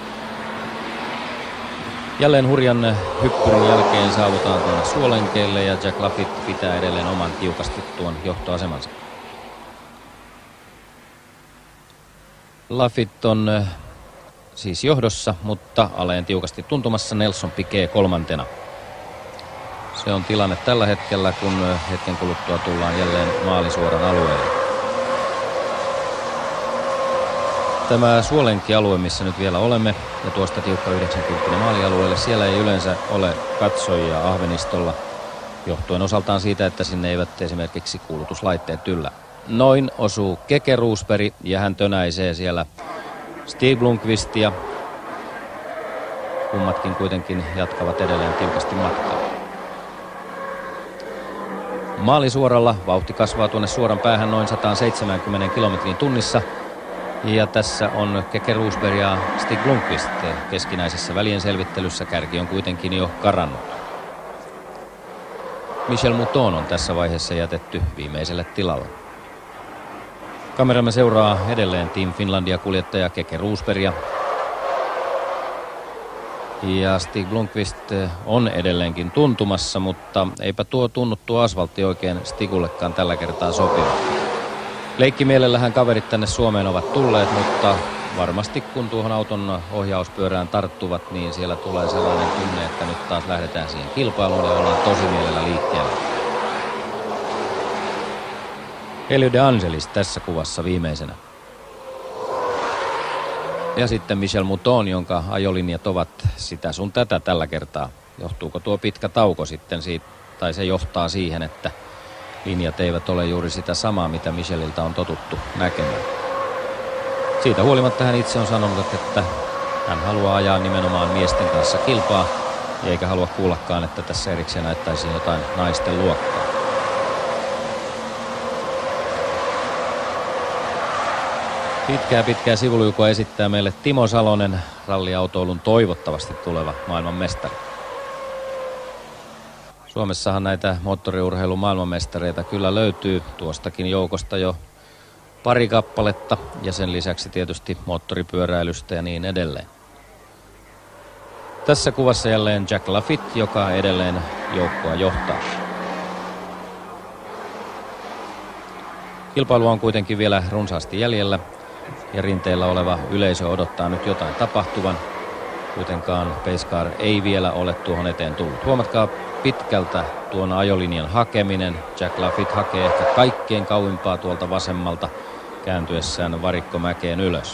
Jälleen hurjan hyppyrin jälkeen saavutaan tuonne suolenkeelle ja Jack Laffite pitää edelleen oman tiukasti tuon johtoasemansa. Laffite on siis johdossa, mutta Alen tiukasti tuntumassa, Nelson Piquet kolmantena. Se on tilanne tällä hetkellä, kun hetken kuluttua tullaan jälleen maalisuoran alueelle. Tämä suolenkkialue, missä nyt vielä olemme, ja tuosta tiukka 90 maalialueelle, siellä ei yleensä ole katsojia Ahvenistolla, johtuen osaltaan siitä, että sinne eivät esimerkiksi kuulutuslaitteet yllä. Noin osuu Keke Rosberg ja hän tönäisee siellä Stig Blomqvistia. Kummatkin kuitenkin jatkavat edelleen tiukasti matkaa. Maalisuoralla vauhti kasvaa tuonne suoran päähän noin 170 kilometrin tunnissa. Ja tässä on Keke Rosberg ja Stig Blomqvist keskinäisessä välienselvittelyssä. Kärki on kuitenkin jo karannut. Michel Mouton on tässä vaiheessa jätetty viimeiselle tilalle. Kameramme seuraa edelleen Team Finlandia-kuljettaja Keke Rosbergia. Ja Stig Blomqvist on edelleenkin tuntumassa, mutta eipä tuo tunnuttu asfaltti oikein Stigullekaan tällä kertaa sopiva. Leikkimielellähän kaverit tänne Suomeen ovat tulleet, mutta varmasti kun tuohon auton ohjauspyörään tarttuvat, niin siellä tulee sellainen tunne, että nyt taas lähdetään siihen kilpailuun ja ollaan tosi mielellä liikkeellä. Elio De Angelis tässä kuvassa viimeisenä. Ja sitten Michel Mouton, jonka ajolinjat ovat sitä sun tätä tällä kertaa. Johtuuko tuo pitkä tauko sitten siitä, tai se johtaa siihen, että linjat eivät ole juuri sitä samaa, mitä Micheliltä on totuttu näkemään. Siitä huolimatta hän itse on sanonut, että hän haluaa ajaa nimenomaan miesten kanssa kilpaa, eikä halua kuullakaan, että tässä erikseen näyttäisiin jotain naisten luokkaa. Pitkää sivuluikua esittää meille Timo Salonen, ralliautoilun toivottavasti tuleva maailmanmestari. Suomessahan näitä moottoriurheilun maailmanmestareita kyllä löytyy tuostakin joukosta jo pari kappaletta ja sen lisäksi tietysti moottoripyöräilystä ja niin edelleen. Tässä kuvassa jälleen Jack Laffite, joka edelleen joukkoa johtaa. Kilpailua on kuitenkin vielä runsaasti jäljellä ja rinteellä oleva yleisö odottaa nyt jotain tapahtuvan. Kuitenkaan pace car ei vielä ole tuohon eteen tullut. Huomatkaa pitkältä tuon ajolinjan hakeminen. Jack Laffite hakee ehkä kaikkein kauimpaa tuolta vasemmalta kääntyessään varikkomäkeen ylös.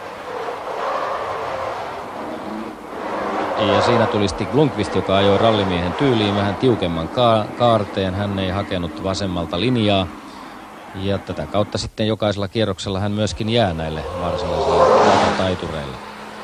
Ja siinä tuli Stig Blomqvist, joka ajoi rallimiehen tyyliin vähän tiukemman kaarteen. Hän ei hakenut vasemmalta linjaa. Ja tätä kautta sitten jokaisella kierroksella hän myöskin jää näille varsinaisille taitureille.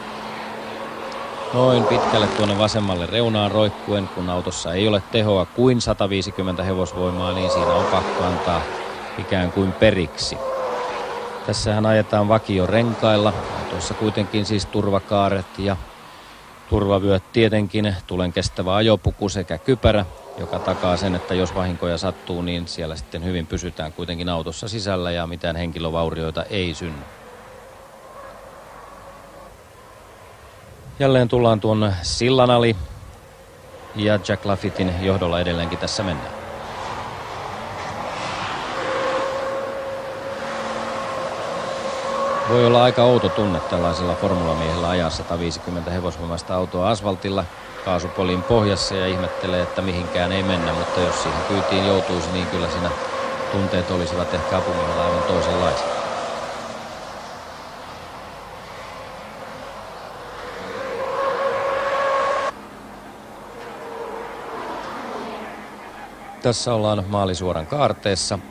Noin pitkälle tuonne vasemmalle reunaan roikkuen, kun autossa ei ole tehoa kuin 150 hevosvoimaa, niin siinä on pakko antaa ikään kuin periksi. Tässähän ajetaan vakiorenkailla. Tuossa kuitenkin siis turvakaaret ja turvavyöt tietenkin, tulen kestävä ajopuku sekä kypärä, joka takaa sen, että jos vahinkoja sattuu, niin siellä sitten hyvin pysytään kuitenkin autossa sisällä ja mitään henkilövaurioita ei synny. Jälleen tullaan tuon sillan ali ja Jack Laffittin johdolla edelleenkin tässä mennään. Voi olla aika outo tunne tällaisella formulamiehellä ajaa 150 hevosvoimaista autoa asfaltilla kaasupolin pohjassa ja ihmettelee, että mihinkään ei mennä, mutta jos siihen kyytiin joutuisi, niin kyllä siinä tunteet olisivat ehkä apumiehellä aivan toisenlaisia. Tässä ollaan maalisuoran kaarteessa.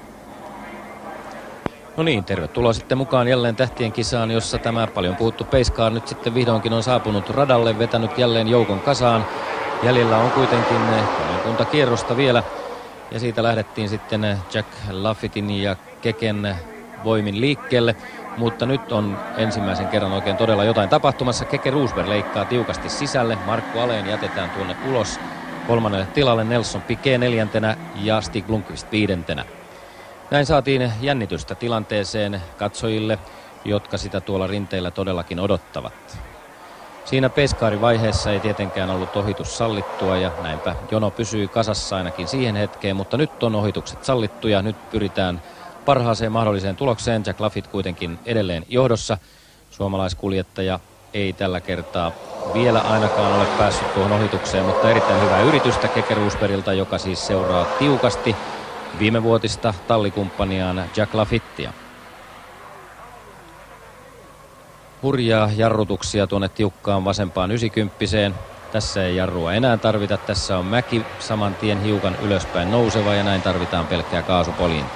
No niin, tervetuloa sitten mukaan jälleen tähtien kisaan, jossa tämä paljon puhuttu Pace Car nyt sitten vihdoinkin on saapunut radalle, vetänyt jälleen joukon kasaan. Jäljellä on kuitenkin 30 kierrosta vielä ja siitä lähdettiin sitten Jack Laffittin ja Keken voimin liikkeelle. Mutta nyt on ensimmäisen kerran oikein todella jotain tapahtumassa. Keke Rosberg leikkaa tiukasti sisälle, Markku Alén jätetään tuonne ulos kolmannelle tilalle, Nelson Piquet 4. ja Stig Blomqvist 5. Näin saatiin jännitystä tilanteeseen katsojille, jotka sitä tuolla rinteillä todellakin odottavat. Siinä Pace Carin vaiheessa ei tietenkään ollut ohitus sallittua ja näinpä jono pysyy kasassa ainakin siihen hetkeen, mutta nyt on ohitukset sallittuja. Nyt pyritään parhaaseen mahdolliseen tulokseen. Jack Laffitt kuitenkin edelleen johdossa. Suomalaiskuljettaja ei tällä kertaa vielä ainakaan ole päässyt tuohon ohitukseen, mutta erittäin hyvää yritystä Keke Rosbergilta, joka siis seuraa tiukasti viimevuotista tallikumppaniaan Jack Laffittia. Hurjaa jarrutuksia tuonne tiukkaan vasempaan 90-seen. Tässä ei jarrua enää tarvita. Tässä on mäki saman tien hiukan ylöspäin nouseva ja näin tarvitaan pelkkää kaasupoljinta.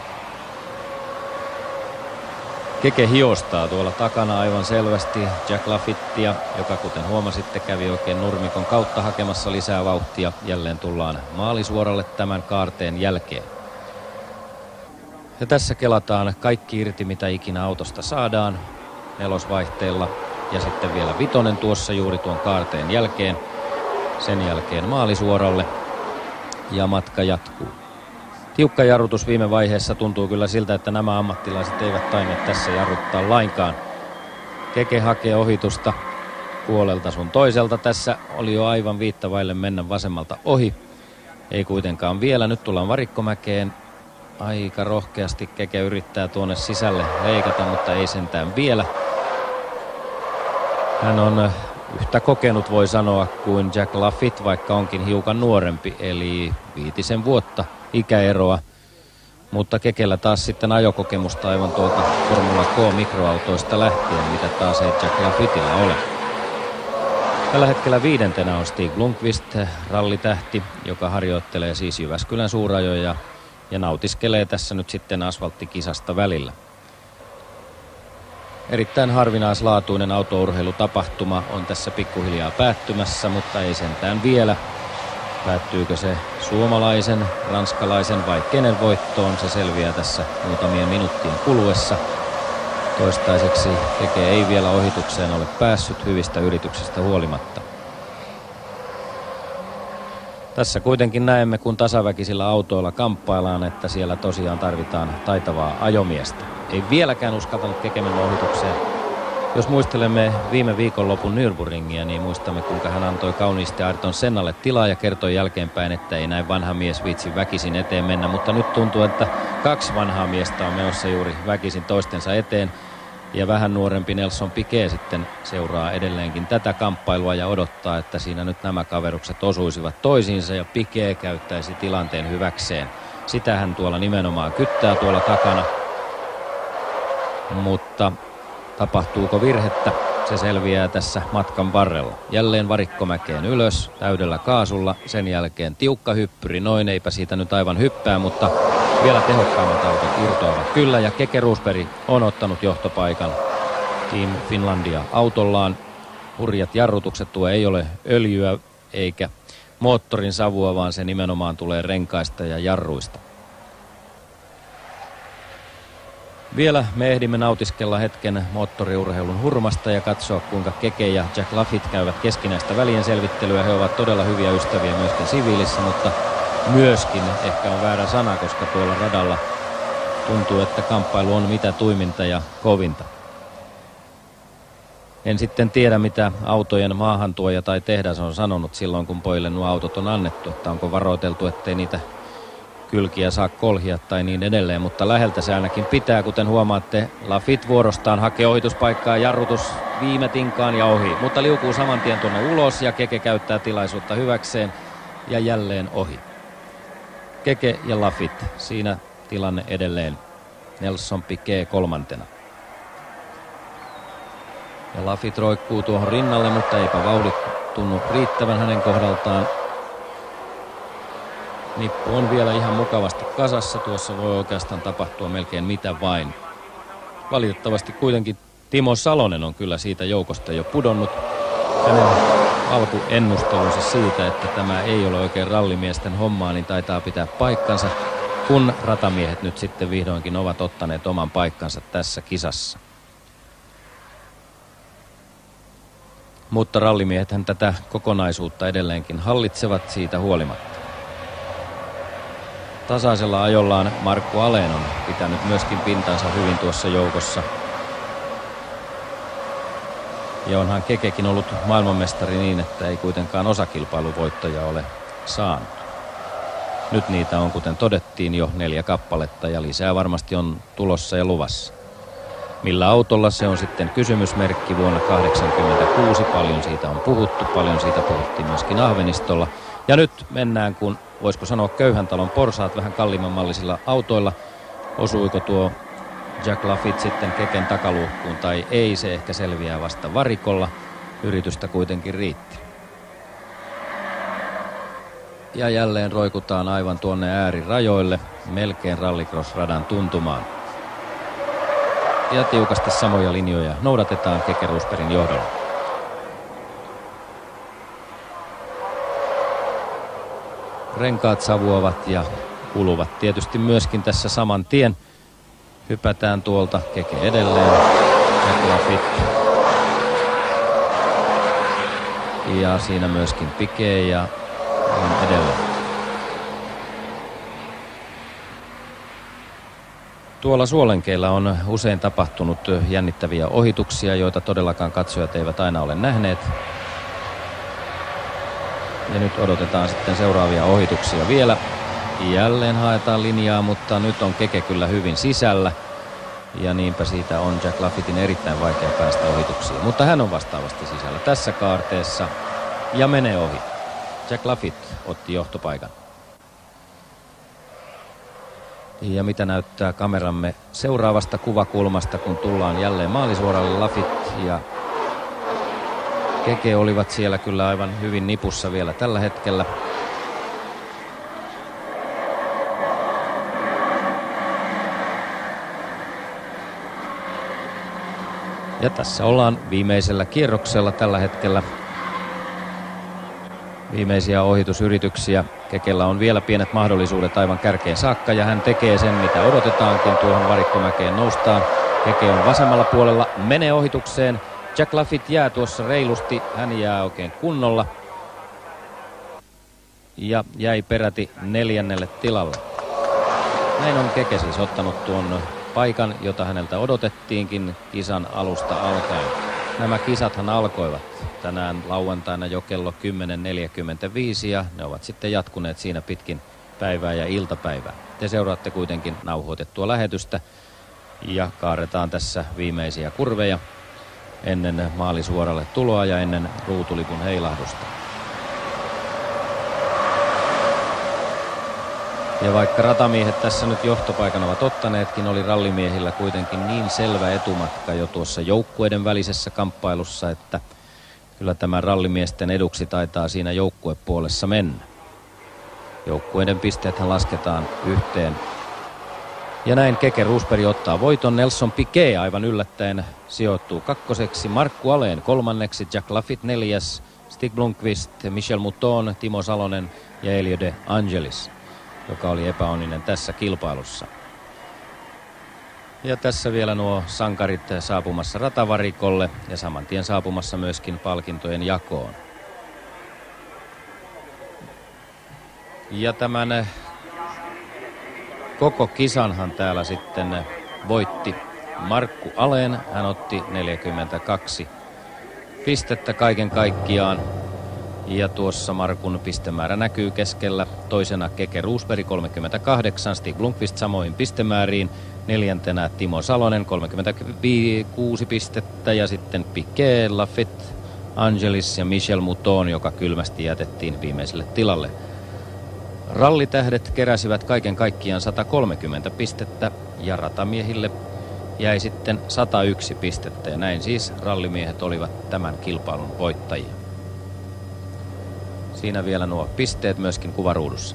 Keke hiostaa tuolla takana aivan selvästi Jack Laffittia, joka kuten huomasitte kävi oikein nurmikon kautta hakemassa lisää vauhtia. Jälleen tullaan maalisuoralle tämän kaarteen jälkeen. Ja tässä kelataan kaikki irti mitä ikinä autosta saadaan nelosvaihteella ja sitten vielä 5 tuossa juuri tuon kaarteen jälkeen. Sen jälkeen maalisuoralle ja matka jatkuu. Tiukka jarrutus viime vaiheessa, tuntuu kyllä siltä, että nämä ammattilaiset eivät tainneet tässä jarruttaa lainkaan. Keke hakee ohitusta puolelta sun toiselta. Tässä oli jo aivan viittavaille mennä vasemmalta ohi. Ei kuitenkaan vielä. Nyt tullaan Varikkomäkeen. Aika rohkeasti Keke yrittää tuonne sisälle leikata, mutta ei sentään vielä. Hän on yhtä kokenut voi sanoa kuin Jack Laffitt, vaikka onkin hiukan nuorempi, eli 5 vuotta ikäeroa. Mutta Kekellä taas sitten ajokokemusta aivan tuolta Formula K-mikroautoista lähtien, mitä taas ei Jack Laffittilla ole. Tällä hetkellä 5. on Stig Blomqvist, rallitähti, joka harjoittelee siis Jyväskylän suurajoja ja nautiskelee tässä nyt sitten asfalttikisasta välillä. Erittäin harvinaislaatuinen autourheilutapahtuma on tässä pikkuhiljaa päättymässä, mutta ei sentään vielä. Päättyykö se suomalaisen, ranskalaisen vai kenen voittoon, se selviää tässä muutamien minuuttien kuluessa. Toistaiseksi Keke ei vielä ohitukseen ole päässyt hyvistä yrityksistä huolimatta. Tässä kuitenkin näemme, kun tasaväkisillä autoilla kamppaillaan, että siellä tosiaan tarvitaan taitavaa ajomiestä. Ei vieläkään uskaltanut Keke mennä ohitukseen. Jos muistelemme viime viikonlopun Nürburgringiä, niin muistamme, kuinka hän antoi kauniisti Ayrton Sennalle tilaa ja kertoi jälkeenpäin, että ei näin vanha mies viitsi väkisin eteen mennä. Mutta nyt tuntuu, että 2 vanhaa miestä on menossa juuri väkisin toistensa eteen. Ja vähän nuorempi Nelson Piquet sitten seuraa edelleenkin tätä kamppailua ja odottaa, että siinä nyt nämä kaverukset osuisivat toisiinsa ja Piquet käyttäisi tilanteen hyväkseen. Sitä hän tuolla nimenomaan kyttää tuolla takana. Mutta tapahtuuko virhettä? Se selviää tässä matkan varrella. Jälleen Varikkomäkeen ylös täydellä kaasulla. Sen jälkeen tiukka hyppyri. Noin, eipä siitä nyt aivan hyppää, mutta vielä tehokkaammat autot irtoavat kyllä. Ja Keke Rosberg on ottanut johtopaikan Team Finlandia autollaan. Hurjat jarrutukset, tuo ei ole öljyä eikä moottorin savua, vaan se nimenomaan tulee renkaista ja jarruista. Vielä me ehdimme nautiskella hetken moottoriurheilun hurmasta ja katsoa, kuinka Keke ja Jack Laffitt käyvät keskinäistä välienselvittelyä. He ovat todella hyviä ystäviä myöskin siviilissä, mutta myöskin ehkä on väärä sana, koska tuolla radalla tuntuu, että kamppailu on mitä tuiminta ja kovinta. En sitten tiedä, mitä autojen maahantuoja tai tehdas on sanonut silloin, kun pojille nuo autot on annettu, että onko varoiteltu, ettei niitä kylkiä saa kolhia tai niin edelleen, mutta läheltä se ainakin pitää, kuten huomaatte. Laffite vuorostaan hakee ohituspaikkaa, jarrutus viime tinkaan ja ohi, mutta liukuu saman tien tuonne ulos ja Keke käyttää tilaisuutta hyväkseen ja jälleen ohi. Keke ja Laffite, siinä tilanne edelleen. Nelson Piquet kolmantena. Ja Laffite roikkuu tuohon rinnalle, mutta eipä vauhdit tunnu riittävän hänen kohdaltaan. Nippu on vielä ihan mukavasti kasassa. Tuossa voi oikeastaan tapahtua melkein mitä vain. Valitettavasti kuitenkin Timo Salonen on kyllä siitä joukosta jo pudonnut. Hänen alkuennustelunsa siitä, että tämä ei ole oikein rallimiesten hommaa, niin taitaa pitää paikkansa, kun ratamiehet nyt sitten vihdoinkin ovat ottaneet oman paikkansa tässä kisassa. Mutta rallimiehethän tätä kokonaisuutta edelleenkin hallitsevat siitä huolimatta. Tasaisella ajollaan Markku Alén on pitänyt myöskin pintansa hyvin tuossa joukossa. Ja onhan Kekekin ollut maailmanmestari niin, että ei kuitenkaan osakilpailuvoittoja ole saanut. Nyt niitä on, kuten todettiin, jo 4 kappaletta ja lisää varmasti on tulossa ja luvassa. Millä autolla se on sitten kysymysmerkki vuonna 1986. Paljon siitä on puhuttu, paljon siitä puhuttiin myöskin Ahvenistolla. Ja nyt mennään, kun voisiko sanoa köyhän talon porsaat vähän kalliimman mallisilla autoilla. Osuiko tuo Jack Laffite sitten Keken takaluukkuun tai ei, se ehkä selviää vasta varikolla. Yritystä kuitenkin riitti. Ja jälleen roikutaan aivan tuonne äärirajoille, melkein rallycross-radan tuntumaan. Ja tiukasti samoja linjoja noudatetaan Keke Rosbergin johdolla. Renkaat savuavat ja kuluvat tietysti myöskin tässä saman tien. Hypätään tuolta, Keke edelleen, Jack Laffite. Ja siinä myöskin Piquet ja on edelleen. Tuolla Suolenkeillä on usein tapahtunut jännittäviä ohituksia, joita todellakaan katsojat eivät aina ole nähneet. Ja nyt odotetaan sitten seuraavia ohituksia vielä. Jälleen haetaan linjaa, mutta nyt on Keke kyllä hyvin sisällä. Ja niinpä siitä on Jack Laffiten erittäin vaikea päästä ohituksiin. Mutta hän on vastaavasti sisällä tässä kaarteessa ja menee ohi. Jack Laffite otti johtopaikan. Ja mitä näyttää kameramme seuraavasta kuvakulmasta, kun tullaan jälleen maalisuoralle. Laffite ja Keke olivat siellä kyllä aivan hyvin nipussa vielä tällä hetkellä. Ja tässä ollaan viimeisellä kierroksella tällä hetkellä. Viimeisiä ohitusyrityksiä. Kekellä on vielä pienet mahdollisuudet aivan kärkeen saakka ja hän tekee sen mitä odotetaankin. Tuohon varikkomäkeen noustaan. Keke on vasemmalla puolella, menee ohitukseen. Jack Laffite jää tuossa reilusti, hän jää oikein kunnolla. Ja jäi peräti 4. tilalle. Näin on Keke siis ottanut tuon paikan, jota häneltä odotettiinkin kisan alusta alkaen. Nämä kisathan alkoivat tänään lauantaina jo kello 10.45 ja ne ovat sitten jatkuneet siinä pitkin päivää ja iltapäivää. Te seuraatte kuitenkin nauhoitettua lähetystä ja kaaretaan tässä viimeisiä kurveja ennen maalisuoralle tuloa ja ennen ruutulipun heilahdusta. Ja vaikka ratamiehet tässä nyt johtopaikan ovat ottaneetkin, oli rallimiehillä kuitenkin niin selvä etumatka jo tuossa joukkueiden välisessä kamppailussa, että kyllä tämä rallimiesten eduksi taitaa siinä joukkuepuolessa mennä. Joukkueiden pisteethän lasketaan yhteen. Ja näin Keke Rosberg ottaa voiton. Nelson Piquet aivan yllättäen sijoittuu 2. Markku Alén 3. Jack Laffite 4. Stig Blomqvist, Michel Mouton, Timo Salonen ja Elio De Angelis, joka oli epäonninen tässä kilpailussa. Ja tässä vielä nuo sankarit saapumassa ratavarikolle ja saman tien saapumassa myöskin palkintojen jakoon. Ja tämän koko kisanhan täällä sitten voitti Markku Alén. Hän otti 42 pistettä kaiken kaikkiaan. Ja tuossa Markun pistemäärä näkyy keskellä. Toisena Keke Roosberg 38, Stig Blomqvist samoin pistemääriin. Neljäntenä Timo Salonen 36 pistettä ja sitten Piquet, Laffite, Angelis ja Michel Mouton, joka kylmästi jätettiin viimeiselle tilalle. Rallitähdet keräsivät kaiken kaikkiaan 130 pistettä ja ratamiehille jäi sitten 101 pistettä. Ja näin siis rallimiehet olivat tämän kilpailun voittajia. Siinä vielä nuo pisteet myöskin kuvaruudussa.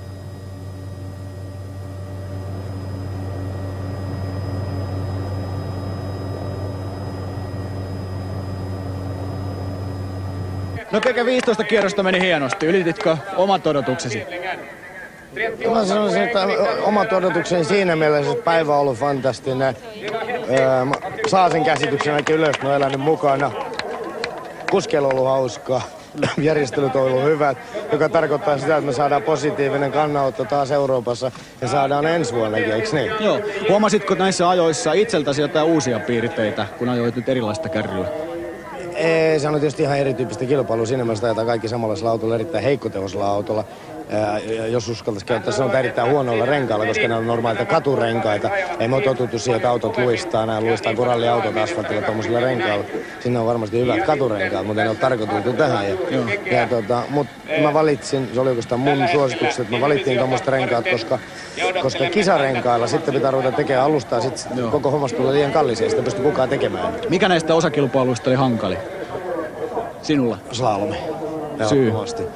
No Keke, 15 kierrosta meni hienosti. Ylititkö omat odotuksesi? Mä sanoisin, että omat odotukseni siinä mielessä, että päivä on ollut fantastinen. Saa sen käsityksen aika ylös, mä oon elänyt mukana. Kuskella on ollut hauskaa. Järjestelyt on ollut hyvät, joka tarkoittaa sitä, että me saadaan positiivinen kannanotto taas Euroopassa ja saadaan ensi vuonnakin, eikö niin? Joo. Huomasitko näissä ajoissa itseltäsi jotain uusia piirteitä, kun ajoit nyt erilaista kärryä? Ei, se on tietysti ihan erityyppistä kilpailua. Siinä mielessä ajetaan kaikki samanlaisella autolla, erittäin heikkotehoisella autolla. Jos uskaltaisi käyttää, sanotaan erittäin huonoilla renkailla, koska ne on normaaleita katurenkaita. Ei me ole totuttu siihen, että autot luistaa kuin ralliautot asfaltilla tuommoisilla renkailla. Sinne on varmasti hyvät katurenkaat, mutta ei ole tarkoitettu tähän. Mutta mä valitsin, se oli oikeastaan mun suositukset, että mä valittiin tuommoista renkaat, koska kisarenkailla sitten pitää ruveta tekemään alustaa, sitten koko hommasta tulee liian kallis ja sitä pysty kukaan tekemään. Mikä näistä osakilpailuista oli hankali? Sinulla? Slalomi. Syy?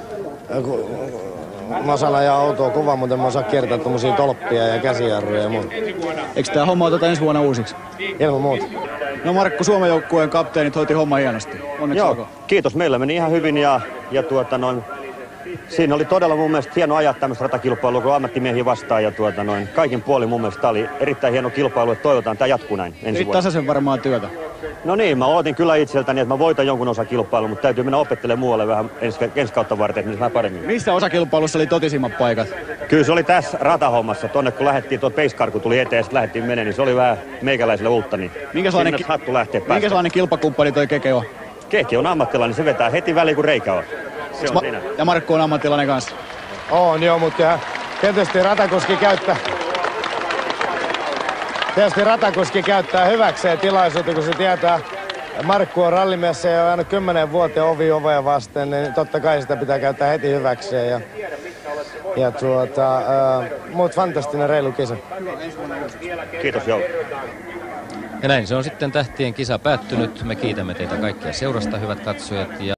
Mä osaan ajaa autoa kovaa, mutta en mä osaa kiertää tommosia tolppia ja käsijarruja ja muuta. Eikö tää homma oteta ensi vuonna uusiksi? Ilman muuta. No Markku, Suomen joukkueen kapteenit hoiti homma hienosti. Onneksi olkoon. Kiitos. Meillä meni ihan hyvin ja siinä oli todella mun mielestä hieno ajaa tämmöistä ratakilpailua, kun ammattimiehiä vastaan ja kaikin puolin mun mielestä tää oli erittäin hieno kilpailu, että toivotaan, tää jatkuu näin ensi vuonna. Tasaisen varmaan työtä. No niin, mä ootin kyllä itseltäni, että mä voitan jonkun osakilpailun, mutta täytyy mennä opettelemaan muualle vähän ensi kautta varten, että mä paremmin. Missä osakilpailussa oli totisimmat paikat? Kyllä se oli tässä ratahommassa. Tonne kun lähdettiin, tuo pace car, kun tuli eteen ja sitten lähdettiin menemään, niin se oli vähän meikäläiselle uutta. Niin minkälainen kilpakumppani toi Keke on? Keke on ammattilainen, se vetää heti väliin kun reikä on. Se on siinä. Ja Markku on ammattilainen kanssa? On joo, mutta tietysti Ratakoski käyttää hyväkseen tilaisuutta, kun se tietää, Markku on rallimies ja on aina 10 vuoteen ovi ovea vasten, niin totta kai sitä pitää käyttää heti hyväkseen. Mutta fantastinen reilu kisa. Kiitos, joo. Ja näin se on sitten tähtien kisa päättynyt. Me kiitämme teitä kaikkia seurasta, hyvät katsojat.